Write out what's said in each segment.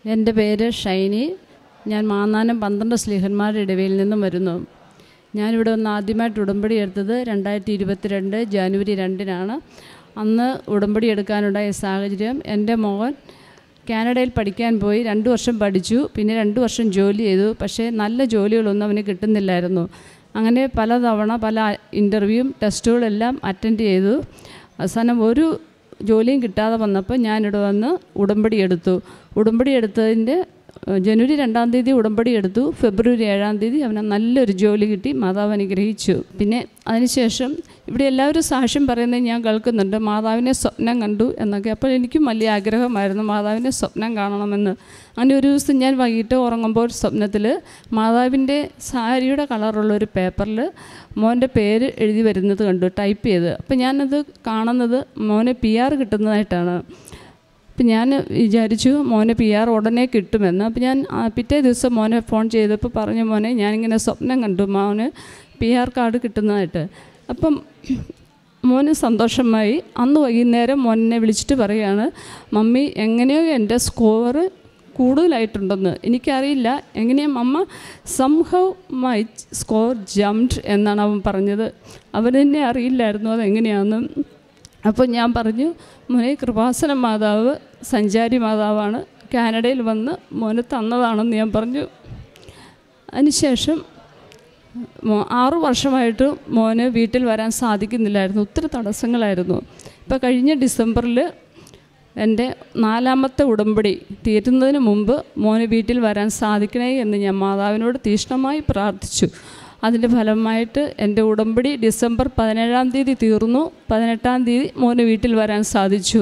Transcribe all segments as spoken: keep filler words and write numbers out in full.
എൻ്റെ പേര് ഷൈനി. ഞാൻ മാന്നാനം പന്ത്രണ്ട് സ്ലീഹന്മാരുടെ ഇടവയിൽ നിന്നും വരുന്നു. ഞാനിവിടെ വന്ന് ആദ്യമായിട്ട് ഉടമ്പടി എടുത്തത് രണ്ടായിരത്തി ഇരുപത്തിരണ്ട് ജനുവരി രണ്ടിനാണ്. അന്ന് ഉടമ്പടി എടുക്കാനുണ്ടായ സാഹചര്യം, എൻ്റെ മകൻ കാനഡയിൽ പഠിക്കാൻ പോയി. രണ്ട് വർഷം പഠിച്ചു, പിന്നെ രണ്ട് വർഷം ജോലി ചെയ്തു. പക്ഷേ നല്ല ജോലികളൊന്നും അവന് കിട്ടുന്നില്ലായിരുന്നു. അങ്ങനെ പലതവണ പല ഇൻ്റർവ്യൂവും ടെസ്റ്റുകളെല്ലാം അറ്റൻഡ് ചെയ്തു. അവസാനം ഒരു ജോലിയും കിട്ടാതെ വന്നപ്പോൾ ഞാനിവിടെ വന്ന് ഉടമ്പടി എടുത്തു. ഉടമ്പടി എടുത്തതിൻ്റെ ജനുവരി രണ്ടാം തീയതി ഉടമ്പടി എടുത്തു. ഫെബ്രുവരി ഏഴാം തീയതി അവന് നല്ലൊരു ജോലി കിട്ടി. മാതാവ് അനുഗ്രഹിച്ചു. പിന്നെ അതിനുശേഷം ഇവിടെ എല്ലാവരും സാക്ഷ്യം പറയുന്നത് ഞാൻ കേൾക്കുന്നുണ്ട്, മാതാവിനെ സ്വപ്നം കണ്ടു എന്നൊക്കെ. അപ്പോൾ എനിക്കും വലിയ ആഗ്രഹമായിരുന്നു മാതാവിനെ സ്വപ്നം കാണണമെന്ന്. അങ്ങനെ ഒരു ദിവസം ഞാൻ വൈകിട്ട് ഉറങ്ങുമ്പോൾ സ്വപ്നത്തിൽ മാതാവിൻ്റെ സാരിയുടെ കളറുള്ളൊരു പേപ്പറിൽ മോൻ്റെ പേര് എഴുതി വരുന്നത് കണ്ടു, ടൈപ്പ് ചെയ്ത്. അപ്പോൾ ഞാനത് കാണുന്നത് മോനെ പി ആർ കിട്ടുന്നതായിട്ടാണ്. അപ്പം ഞാൻ വിചാരിച്ചു മോനെ പി ആർ ഉടനെ കിട്ടുമെന്ന്. അപ്പം ഞാൻ പിറ്റേ ദിവസം മോനെ ഫോൺ ചെയ്തപ്പോൾ പറഞ്ഞു, മോനെ ഞാനിങ്ങനെ സ്വപ്നം കണ്ടു മോന് പി ആർ കാർഡ് കിട്ടുന്നതായിട്ട്. അപ്പം മോന് സന്തോഷമായി. അന്ന് വൈകുന്നേരം മോനെ വിളിച്ചിട്ട് പറയുകയാണ്, മമ്മി എങ്ങനെയോ എൻ്റെ സ്കോർ കൂടുതലായിട്ടുണ്ടെന്ന്. എനിക്കറിയില്ല എങ്ങനെയാണ് mamma, somehow my score jumped എന്നാണ് അവൻ പറഞ്ഞത്. അവനെന്നെ അറിയില്ലായിരുന്നു അതെങ്ങനെയാണെന്ന്. അപ്പോൾ ഞാൻ പറഞ്ഞു, മോനെ കൃപാസന മാതാവ് സഞ്ചാരി മാതാവാണ്, കാനഡയിൽ വന്ന് മോന് തന്നതാണെന്ന് ഞാൻ പറഞ്ഞു. അതിനുശേഷം ആറു വർഷമായിട്ട് മോന് വീട്ടിൽ വരാൻ സാധിക്കുന്നില്ലായിരുന്നു. ഒത്തിരി തടസ്സങ്ങളായിരുന്നു. ഇപ്പോൾ കഴിഞ്ഞ ഡിസംബറിൽ എൻ്റെ നാലാമത്തെ ഉടമ്പടി തീരുന്നതിന് മുമ്പ് മോന് വീട്ടിൽ വരാൻ സാധിക്കണേ എന്ന് ഞാൻ മാതാവിനോട് തീക്ഷ്ണമായി പ്രാർത്ഥിച്ചു. അതിൻ്റെ ഫലമായിട്ട് എൻ്റെ ഉടമ്പടി ഡിസംബർ പതിനേഴാം തീയതി തീർന്നു. പതിനെട്ടാം തീയതി മോന് വീട്ടിൽ വരാൻ സാധിച്ചു.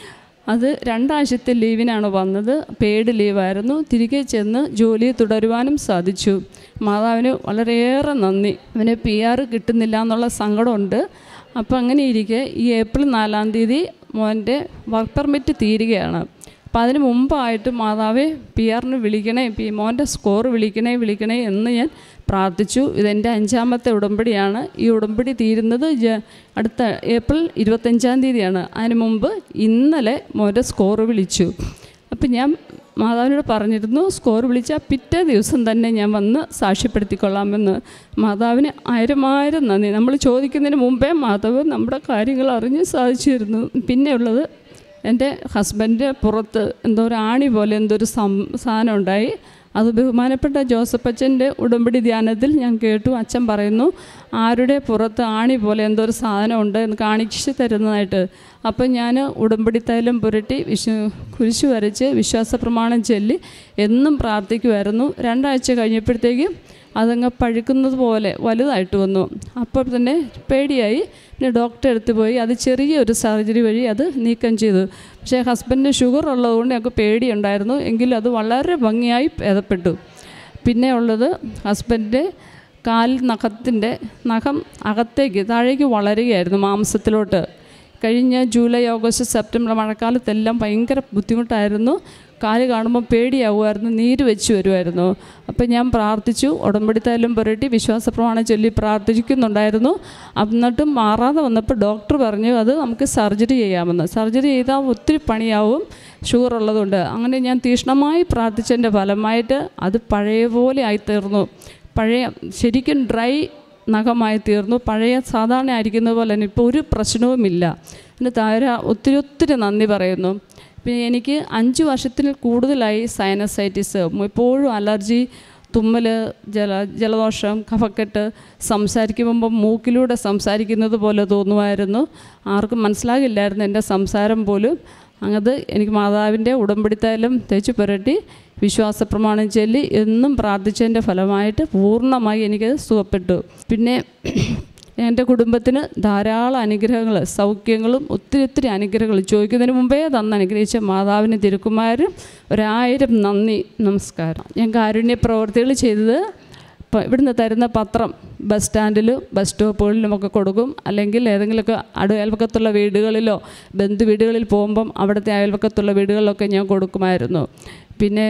അത് രണ്ടാഴ്ചത്തെ ലീവിനാണ് വന്നത്. പെയ്ഡ് ലീവായിരുന്നു. തിരികെ ചെന്ന് ജോലി തുടരുവാനും സാധിച്ചു. മാതാവിന് വളരെയേറെ നന്ദി. അവന് പി ആർ കിട്ടുന്നില്ല എന്നുള്ള സങ്കടമുണ്ട്. അപ്പോൾ അങ്ങനെ ഇരിക്കെ ഈ ഏപ്രിൽ നാലാം തീയതി മോൻ്റെ വർക്ക് പെർമിറ്റ് തീരുകയാണ്. അപ്പം അതിന് മുമ്പായിട്ട് മാതാവെ പി ആറിന് വിളിക്കണേ, പി മോൻ്റെ സ്കോർ വിളിക്കണേ വിളിക്കണേ എന്ന് ഞാൻ പ്രാർത്ഥിച്ചു. ഇതെൻ്റെ അഞ്ചാമത്തെ ഉടമ്പടിയാണ്. ഈ ഉടമ്പടി തീരുന്നത് ജ അടുത്ത ഏപ്രിൽ ഇരുപത്തഞ്ചാം തീയതിയാണ്. അതിന് മുമ്പ് ഇന്നലെ മോൻ്റെ സ്കോർ വിളിച്ചു. അപ്പം ഞാൻ മാതാവിനോട് പറഞ്ഞിരുന്നു, സ്കോർ വിളിച്ചാൽ പിറ്റേ ദിവസം തന്നെ ഞാൻ വന്ന് സാക്ഷ്യപ്പെടുത്തിക്കൊള്ളാമെന്ന്. മാതാവിന് ആയിരമായിരം നന്ദി. നമ്മൾ ചോദിക്കുന്നതിന് മുമ്പേ മാതാവ് നമ്മുടെ കാര്യങ്ങൾ അറിഞ്ഞ് സാധിച്ചിരുന്നു. പിന്നെയുള്ളത്, എൻ്റെ ഹസ്ബൻഡ് പുറത്ത് എന്തോ ഒരു ആണി പോലെ എന്തോ ഒരു സം സാധനം ഉണ്ടായി. അത് ബഹുമാനപ്പെട്ട ജോസഫ് അച്ഛൻ്റെ ഉടമ്പടി ധ്യാനത്തിൽ ഞാൻ കേട്ടു. അച്ഛൻ പറയുന്നു, ആരുടെ പുറത്ത് ആണി പോലെ എന്തോ ഒരു സാധനം ഉണ്ട് എന്ന് കാണിച്ച് തരുന്നതായിട്ട്. അപ്പം ഞാൻ ഉടമ്പടി തൈലം പുരട്ടി വിശ്വ കുരിശ് വരച്ച് വിശ്വാസ പ്രമാണം ചൊല്ലി എന്നും പ്രാർത്ഥിക്കുമായിരുന്നു. രണ്ടാഴ്ച കഴിഞ്ഞപ്പോഴത്തേക്കും അതങ്ങ് പഴുക്കുന്നത് പോലെ വലുതായിട്ട് വന്നു. അപ്പോൾ തന്നെ പേടിയായി. പിന്നെ ഡോക്ടറെ അടുത്ത് പോയി. അത് ചെറിയൊരു സർജറി വഴി അത് നീക്കം ചെയ്തു. പക്ഷേ ഹസ്ബൻഡിന് ഷുഗർ ഉള്ളതുകൊണ്ട് ഞങ്ങൾക്ക് പേടിയുണ്ടായിരുന്നു. എങ്കിലും അത് വളരെ ഭംഗിയായി ഭേദപ്പെട്ടു. പിന്നെ ഉള്ളത്, ഹസ്ബൻഡിൻ്റെ കാൽ നഖത്തിൻ്റെ നഖം അകത്തേക്ക് താഴേക്ക് വളരുകയായിരുന്നു മാംസത്തിലോട്ട്. കഴിഞ്ഞ ജൂലൈ ഓഗസ്റ്റ് സെപ്റ്റംബർ മഴക്കാലത്തെല്ലാം ഭയങ്കര ബുദ്ധിമുട്ടായിരുന്നു. കാല് കാണുമ്പോൾ പേടിയാവുമായിരുന്നു, നീര് വെച്ച് വരുമായിരുന്നു. അപ്പം ഞാൻ പ്രാർത്ഥിച്ചു, ഉടമ്പടി തൈലം പുരട്ടി വിശ്വാസ പ്രമാണം ചൊല്ലി പ്രാർത്ഥിക്കുന്നുണ്ടായിരുന്നു. എന്നിട്ടും മാറാതെ വന്നപ്പോൾ ഡോക്ടർ പറഞ്ഞു അത് നമുക്ക് സർജറി ചെയ്യാമെന്ന്. സർജറി ചെയ്താൽ ഒത്തിരി പണിയാവും, ഷുഗർ ഉള്ളതുകൊണ്ട്. അങ്ങനെ ഞാൻ തീക്ഷ്ണമായി പ്രാർത്ഥിച്ചതിൻ്റെ ഫലമായിട്ട് അത് പഴയ പോലെ ആയിത്തീർന്നു. പഴയ ശരിക്കും ഡ്രൈ നഖമായി തീർന്നു. പഴയ സാധാരണ ആയിരിക്കുന്ന പോലെ തന്നെ ഇപ്പോൾ ഒരു പ്രശ്നവുമില്ല. പിന്നെ താര ഒത്തിരി ഒത്തിരി നന്ദി പറയുന്നു. പിന്നെ എനിക്ക് അഞ്ച് വർഷത്തിൽ കൂടുതലായി സൈനസൈറ്റിസ്, എപ്പോഴും അലർജി, തുമ്മൽ, ജല ജലദോഷം, കഫക്കെട്ട്, സംസാരിക്കുമ്പോൾ മൂക്കിലൂടെ സംസാരിക്കുന്നത് പോലെ തോന്നുമായിരുന്നു. ആർക്കും മനസ്സിലാകില്ലായിരുന്നു എൻ്റെ സംസാരം പോലും. അത് എനിക്ക് മാതാവിൻ്റെ ഉടമ്പടി തൈലം തേച്ച് പുരട്ടി വിശ്വാസ പ്രമാണം ചൊല്ലി എന്നും പ്രാർത്ഥിച്ചതിൻ്റെ ഫലമായിട്ട് പൂർണ്ണമായി എനിക്ക് സുഖപ്പെട്ടു. പിന്നെ എൻ്റെ കുടുംബത്തിന് ധാരാളം അനുഗ്രഹങ്ങൾ, സൗഖ്യങ്ങളും ഒത്തിരി ഒത്തിരി അനുഗ്രഹങ്ങൾ ചോദിക്കുന്നതിന് മുമ്പേ തന്ന് അനുഗ്രഹിച്ച മാതാവിന് തിരുക്കുമാരും ഒരായിരം നന്ദി, നമസ്കാരം. ഞാൻ കാരുണ്യ പ്രവർത്തികൾ ചെയ്തത്, ഇപ്പോൾ ഇവിടുന്ന് തരുന്ന പത്രം ബസ് സ്റ്റാൻഡിലും ബസ് സ്റ്റോപ്പുകളിലുമൊക്കെ കൊടുക്കും. അല്ലെങ്കിൽ ഏതെങ്കിലുമൊക്കെ അടു അയൽവക്കത്തുള്ള വീടുകളിലോ ബന്ധു വീടുകളിൽ പോകുമ്പം അവിടുത്തെ അയൽവക്കത്തുള്ള വീടുകളിലൊക്കെ ഞാൻ കൊടുക്കുമായിരുന്നു. പിന്നെ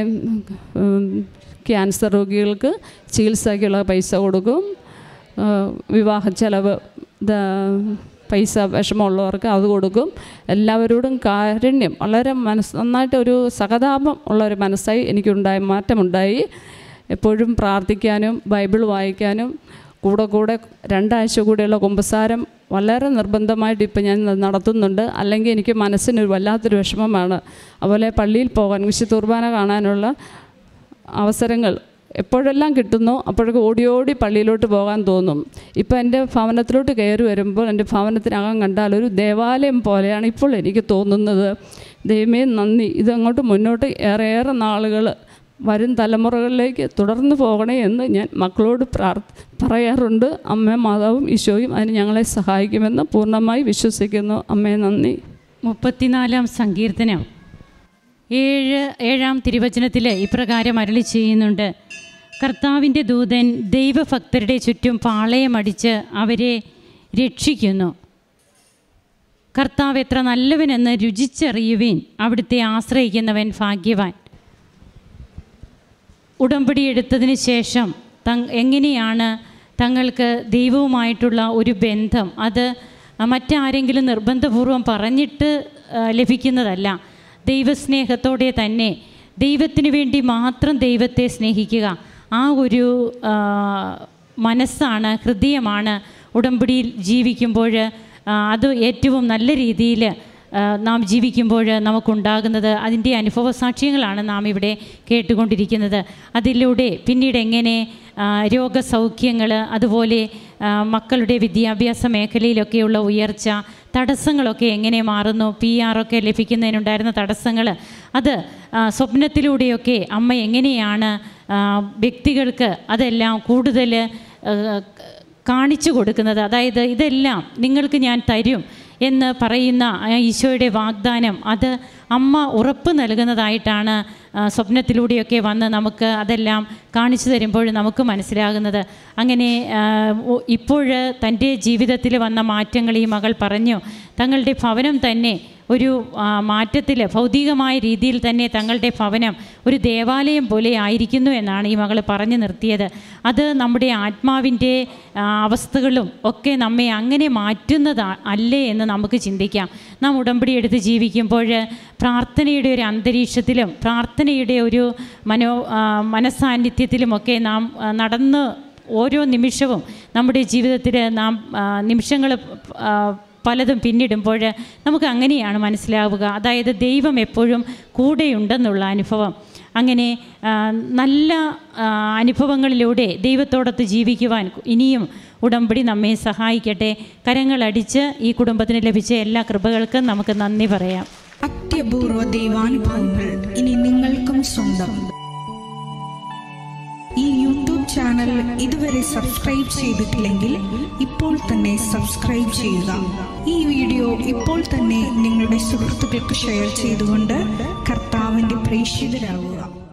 ക്യാൻസർ രോഗികൾക്ക് ചികിത്സയ്ക്കുള്ള പൈസ കൊടുക്കും. വിവാഹ ചെലവ്, പൈസ വിഷമമുള്ളവർക്ക് അത് കൊടുക്കും. എല്ലാവരോടും കാരുണ്യം, വളരെ മനസ്സ് നന്നായിട്ട് ഒരു സഹതാപം ഉള്ളൊരു മനസ്സായി എനിക്കുണ്ടായി, മാറ്റമുണ്ടായി. എപ്പോഴും പ്രാർത്ഥിക്കാനും ബൈബിൾ വായിക്കാനും കൂടെ കൂടെ രണ്ടാഴ്ച കൂടെയുള്ള കുമ്പസാരം വളരെ നിർബന്ധമായിട്ട് ഇപ്പം ഞാൻ നടത്തുന്നുണ്ട്. അല്ലെങ്കിൽ എനിക്ക് മനസ്സിനൊരു വല്ലാത്തൊരു വിഷമമാണ്. അതുപോലെ പള്ളിയിൽ പോകാൻ, വിശുദ്ധ കുർബാന കാണാനുള്ള അവസരങ്ങൾ എപ്പോഴെല്ലാം കിട്ടുന്നു അപ്പോഴൊക്കെ ഓടി ഓടി പള്ളിയിലോട്ട് പോകാൻ തോന്നും. ഇപ്പോൾ എൻ്റെ ഭവനത്തിലോട്ട് കയറി വരുമ്പോൾ എൻ്റെ ഭവനത്തിനകം കണ്ടാൽ ഒരു ദേവാലയം പോലെയാണ് ഇപ്പോൾ എനിക്ക് തോന്നുന്നത്. ദൈവമേ നന്ദി. ഇതങ്ങോട്ട് മുന്നോട്ട് ഏറെ ഏറെ നാളുകൾ വരും തലമുറകളിലേക്ക് തുടർന്ന് പോകണേ എന്ന് ഞാൻ മക്കളോട് പ്രാർത്ഥ പറയാറുണ്ട്. അമ്മ മാതാവും ഈശോയും അതിന് ഞങ്ങളെ സഹായിക്കുമെന്ന് പൂർണ്ണമായി വിശ്വസിക്കുന്നു. അമ്മേ നന്ദി. മുപ്പത്തിനാലാം സങ്കീർത്തനം ഏഴ് ഏഴാം തിരുവചനത്തിൽ ഇപ്രകാരം അരുളി ചെയ്യുന്നുണ്ട്: കർത്താവിൻ്റെ ദൂതൻ ദൈവഭക്തരുടെ ചുറ്റും പാളയമടിച്ച് അവരെ രക്ഷിക്കുന്നു. കർത്താവ് എത്ര നല്ലവനെന്ന് രുചിച്ചറിയുവിൻ, അവിടുത്തെ ആശ്രയിക്കുന്നവൻ ഭാഗ്യവാൻ. ഉടമ്പടി എടുത്തതിന് ശേഷം തങ് എങ്ങനെയാണ് തങ്ങൾക്ക് ദൈവവുമായിട്ടുള്ള ഒരു ബന്ധം, അത് മറ്റാരെങ്കിലും നിർബന്ധപൂർവം പറഞ്ഞിട്ട് ലഭിക്കുന്നതല്ല. ദൈവസ്നേഹത്തോടെ തന്നെ ദൈവത്തിന് വേണ്ടി മാത്രം ദൈവത്തെ സ്നേഹിക്കുക, ആ ഒരു മനസ്സാണ്, ഹൃദയമാണ് ഉടമ്പടിയിൽ ജീവിക്കുമ്പോൾ അത് ഏറ്റവും നല്ല രീതിയിൽ നാം ജീവിക്കുമ്പോൾ നമുക്കുണ്ടാകുന്നത്. അതിൻ്റെ അനുഭവ സാക്ഷ്യങ്ങളാണ് നാം ഇവിടെ കേട്ടുകൊണ്ടിരിക്കുന്നത്. അതിലൂടെ പിന്നീട് എങ്ങനെ രോഗസൗഖ്യങ്ങൾ, അതുപോലെ മക്കളുടെ വിദ്യാഭ്യാസ മേഖലയിലൊക്കെയുള്ള ഉയർച്ച, തടസ്സങ്ങളൊക്കെ എങ്ങനെ മാറുന്നു, പി ആറൊക്കെ ലഭിക്കുന്നതിനുണ്ടായിരുന്ന തടസ്സങ്ങൾ, അത് സ്വപ്നത്തിലൂടെയൊക്കെ അമ്മ എങ്ങനെയാണ് വ്യക്തികൾക്ക് അതെല്ലാം കൂടുതൽ കാണിച്ചു കൊടുക്കുന്നത്. അതായത് ഇതെല്ലാം നിങ്ങൾക്ക് ഞാൻ തരും എന്ന് പറയുന്ന ഈശോയുടെ വാഗ്ദാനം, അത് അമ്മ ഉറപ്പ് നൽകുന്നതായിട്ടാണ് സ്വപ്നത്തിലൂടെയൊക്കെ വന്ന് നമുക്ക് അതെല്ലാം കാണിച്ചു തരുമ്പോൾ നമുക്ക് മനസ്സിലാകുന്നത്. അങ്ങനെ ഇപ്പോൾ തൻ്റെ ജീവിതത്തിൽ വന്ന മാറ്റങ്ങൾ ഈ മകൾ പറഞ്ഞു. തങ്ങളുടെ ഭവനം തന്നെ ഒരു മാറ്റത്തിൽ, ഭൗതികമായ രീതിയിൽ തന്നെ തങ്ങളുടെ ഭവനം ഒരു ദേവാലയം പോലെ ആയിരിക്കുന്നു എന്നാണ് ഈ മകൾ പറഞ്ഞു നിർത്തിയത്. അത് നമ്മുടെ ആത്മാവിൻ്റെ അവസ്ഥകളും ഒക്കെ നമ്മെ അങ്ങനെ മാറ്റുന്നത് അല്ലേ എന്ന് നമുക്ക് ചിന്തിക്കാം. നാം ഉടമ്പടി എടുത്ത് ജീവിക്കുമ്പോൾ പ്രാർത്ഥനയുടെ ഒരു അന്തരീക്ഷത്തിലും പ്രാർത്ഥനയുടെ ഒരു മനോ മനസാന്നിധ്യത്തിലുമൊക്കെ നാം നടന്ന് ഓരോ നിമിഷവും നമ്മുടെ ജീവിതത്തിൽ നാം നിമിഷങ്ങൾ പലതും പിന്നിടുമ്പോൾ നമുക്ക് അങ്ങനെയാണ് മനസ്സിലാവുക. അതായത് ദൈവം എപ്പോഴും കൂടെയുണ്ടെന്നുള്ള അനുഭവം. അങ്ങനെ നല്ല അനുഭവങ്ങളിലൂടെ ദൈവത്തോടൊത്ത് ജീവിക്കുവാൻ ഇനിയും ഉടമ്പടി നമ്മെ സഹായിക്കട്ടെ. കരങ്ങളടിച്ച് ഈ കുടുംബത്തിന് ലഭിച്ച എല്ലാ കൃപകൾക്കും നമുക്ക് നന്ദി പറയാം. അത്യപൂർവ ദൈവാനുഭവങ്ങൾ ഇനി നിങ്ങൾക്കും സ്വന്തം. ഈ യൂട്യൂബ് ചാനൽ ഇതുവരെ സബ്സ്ക്രൈബ് ചെയ്തിട്ടില്ലെങ്കിൽ ഇപ്പോൾ തന്നെ സബ്സ്ക്രൈബ് ചെയ്യുക. ഈ വീഡിയോ ഇപ്പോൾ തന്നെ നിങ്ങളുടെ സുഹൃത്തുക്കൾക്ക് ഷെയർ ചെയ്തുകൊണ്ട് കർത്താവിൻ്റെ പ്രേക്ഷിതരാകുക.